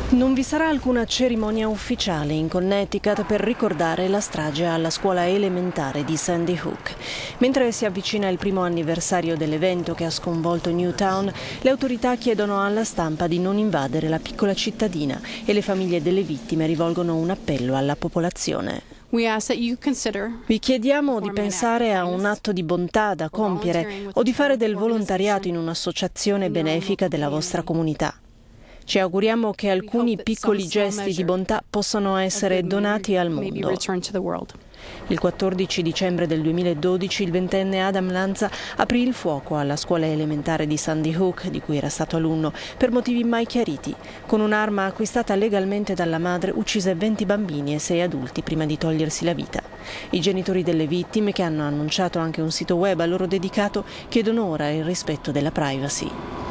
Non vi sarà alcuna cerimonia ufficiale in Connecticut per ricordare la strage alla scuola elementare di Sandy Hook. Mentre si avvicina il primo anniversario dell'evento che ha sconvolto Newtown, le autorità chiedono alla stampa di non invadere la piccola cittadina e le famiglie delle vittime rivolgono un appello alla popolazione. Vi chiediamo di pensare a un atto di bontà da compiere o di fare del volontariato in un'associazione benefica della vostra comunità. Ci auguriamo che alcuni piccoli gesti di bontà possano essere donati al mondo. Il 14 dicembre del 2012 il ventenne Adam Lanza aprì il fuoco alla scuola elementare di Sandy Hook, di cui era stato alunno, per motivi mai chiariti. Con un'arma acquistata legalmente dalla madre uccise 20 bambini e 6 adulti prima di togliersi la vita. I genitori delle vittime, che hanno annunciato anche un sito web a loro dedicato, chiedono ora il rispetto della privacy.